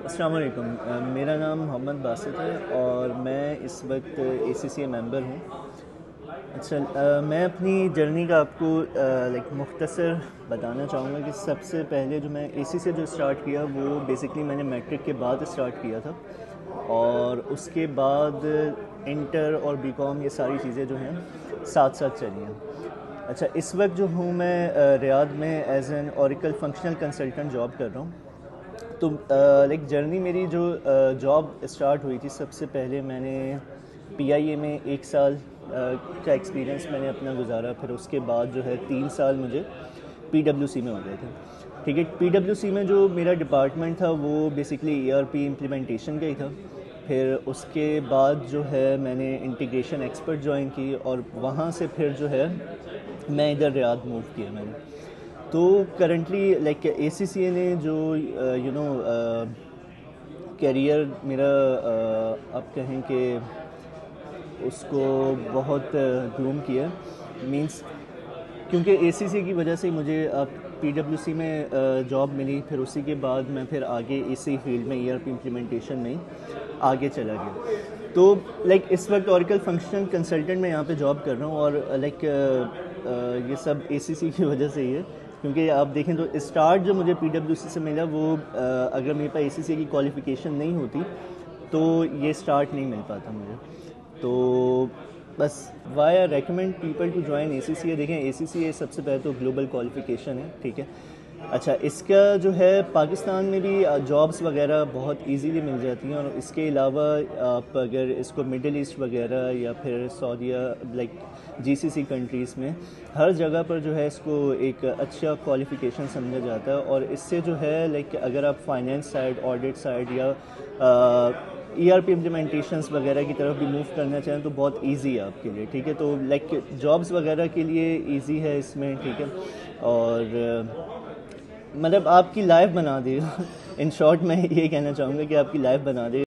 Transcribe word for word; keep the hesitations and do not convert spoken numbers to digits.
السلام علیکم. میرا نام محمد باسط ہے اور میں اس وقت اے سی سی اے ممبر ہوں. اچھا, میں اپنی جرنی کا آپ کو لائک مختصر بتانا چاہوں گا کہ سب سے پہلے جو میں اے سی سے جو اسٹارٹ کیا وہ بیسکلی میں نے میٹرک کے بعد اسٹارٹ کیا تھا, اور اس کے بعد انٹر اور بی کام یہ ساری چیزیں جو ہیں ساتھ ساتھ چلی ہیں. اچھا, اس وقت جو ہوں میں ریاض میں as an Oracle functional consultant job کر رہا ہوں. تو لائک جرنی میری جو جاب اسٹارٹ ہوئی تھی, سب سے پہلے میں نے پی آئی اے میں ایک سال کا ایکسپیرینس میں نے اپنا گزارا. پھر اس کے بعد جو ہے تین سال مجھے پی ڈبلیو سی میں ہو گئے تھے. ٹھیک ہے, پی ڈبلیو سی میں جو میرا ڈپارٹمنٹ تھا وہ basically E R P implementation کا ہی تھا. پھر اس کے بعد جو ہے میں نے انٹیگریشن ایکسپرٹ جوائن کی, اور وہاں سے پھر جو ہے میں ادھر ریاض موو کیا میں نے. تو currently like a C C اے نے جو یو نو کیریئر میرا آپ کہیں کہ اس کو بہت گروم کیا, مینس کیونکہ اے سی سی کی وجہ سے مجھے اب پی ڈبلیو سی میں جاب ملی. پھر اسی کے بعد میں پھر آگے اسی فیلڈ میں ای آر پی امپلیمنٹیشن میں آگے چلا گیا. تو لائک اس وقت اوریکل فنکشنل کنسلٹنٹ میں یہاں پہ جاب کر رہا ہوں, اور لائک یہ سب اے سی سی کی وجہ سے ہی ہے. کیونکہ آپ دیکھیں تو اسٹارٹ جو مجھے پی ڈبلیو سی سے ملا وہ اگر میرے پاس اے سی سی کی کوالیفیکیشن نہیں ہوتی تو یہ اسٹارٹ نہیں مل پاتا مجھے. تو بس why I recommend people to join A C C A. دیکھیں, اے سی سی اے سب سے پہلے تو گلوبل کوالیفیکیشن ہے. ٹھیک ہے, اچھا اس کا جو ہے پاکستان میں بھی جابس وغیرہ بہت ایزیلی مل جاتی ہیں, اور اس کے علاوہ آپ اگر اس کو مڈل ایسٹ وغیرہ یا پھر سعودیہ لائک جی سی سی کنٹریز میں ہر جگہ پر جو ہے اس کو ایک اچھا کوالیفیکیشن سمجھا جاتا ہے. اور اس سے جو ہے لائک اگر آپ فائنینس سائڈ, آڈٹ سائڈ یا ای آر پی امپلیمنٹیشنس وغیرہ کی طرف بھی موو کرنا چاہیں تو بہت ایزی ہے آپ کے لیے. ٹھیک ہے, تو لائک جابس وغیرہ کے لیے ایزی ہے اس میں. ٹھیک ہے, اور مطلب آپ کی لائف بنا دے گا. ان شارٹ میں یہ کہنا چاہوں گا کہ آپ کی لائف بنا دے